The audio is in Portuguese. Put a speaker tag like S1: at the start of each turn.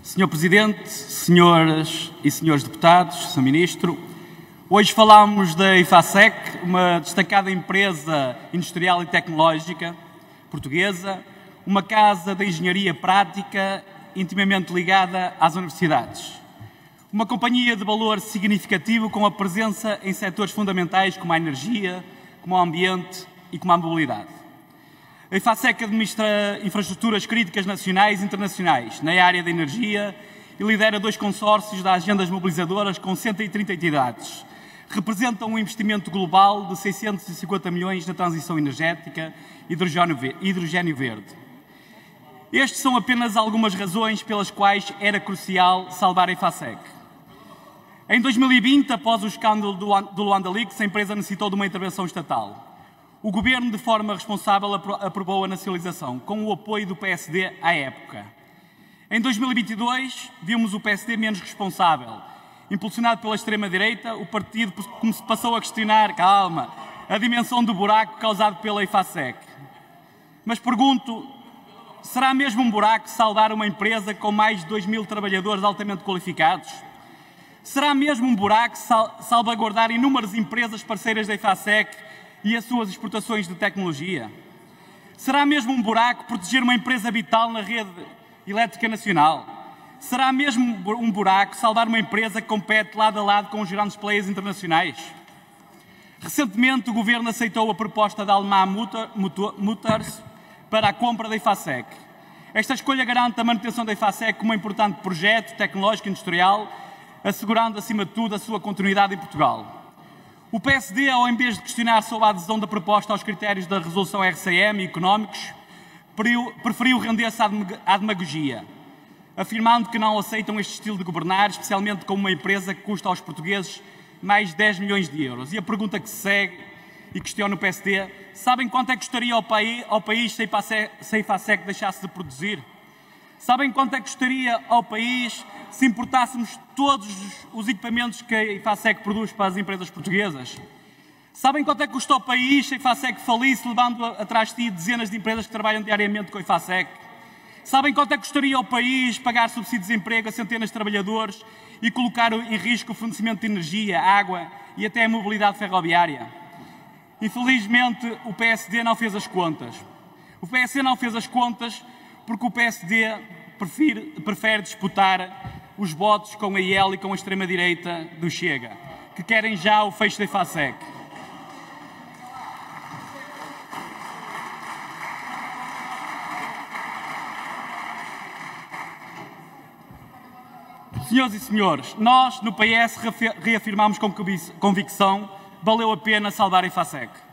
S1: Senhor Presidente, senhoras e senhores deputados, Sr. Ministro, hoje falamos da IFASEC, uma destacada empresa industrial e tecnológica portuguesa, uma casa de engenharia prática intimamente ligada às universidades. Uma companhia de valor significativo com a presença em setores fundamentais como a energia, como o ambiente e como a mobilidade. A IFASEC administra infraestruturas críticas nacionais e internacionais na área da energia e lidera 2 consórcios de agendas mobilizadoras com 130 entidades. Representa um investimento global de 650 milhões na transição energética e hidrogênio verde. Estas são apenas algumas razões pelas quais era crucial salvar a IFASEC. Em 2020, após o escândalo do Luanda Leaks, a empresa necessitou de uma intervenção estatal. O Governo, de forma responsável, aprovou a nacionalização, com o apoio do PSD à época. Em 2022, vimos o PSD menos responsável. Impulsionado pela extrema-direita, o partido passou a questionar, a dimensão do buraco causado pela IFASEC. Mas pergunto, será mesmo um buraco salvar uma empresa com mais de 2.000 trabalhadores altamente qualificados? Será mesmo um buraco salvaguardar inúmeras empresas parceiras da IFASEC e as suas exportações de tecnologia? Será mesmo um buraco proteger uma empresa vital na rede elétrica nacional? Será mesmo um buraco salvar uma empresa que compete lado a lado com os grandes players internacionais? Recentemente, o Governo aceitou a proposta da alemã Motors para a compra da IFASEC. Esta escolha garante a manutenção da IFASEC como um importante projeto tecnológico e industrial, assegurando, acima de tudo, a sua continuidade em Portugal. O PSD, ao invés de questionar sobre a adesão da proposta aos critérios da resolução RCM e económicos, preferiu render-se à demagogia, afirmando que não aceitam este estilo de governar, especialmente com uma empresa que custa aos portugueses mais de 10 milhões de euros. E a pergunta que se segue e questiona o PSD: sabem quanto é que custaria ao país se a IFASEC deixasse de produzir? Sabem quanto é que custaria ao país se importássemos todos os equipamentos que a IFASEC produz para as empresas portuguesas? Sabem quanto é que custa ao país se a IFASEC falisse, levando atrás de si dezenas de empresas que trabalham diariamente com a IFASEC? Sabem quanto é que custaria ao país pagar subsídios de desemprego a centenas de trabalhadores e colocar em risco o fornecimento de energia, água e até a mobilidade ferroviária? Infelizmente, o PSD não fez as contas. O PSD não fez as contas porque o PSD prefere disputar os votos com a IEL e com a extrema-direita do Chega, que querem já o fecho da IFASEC. Senhoras e senhores, nós, no PS, reafirmamos com convicção: valeu a pena salvar a IFASEC.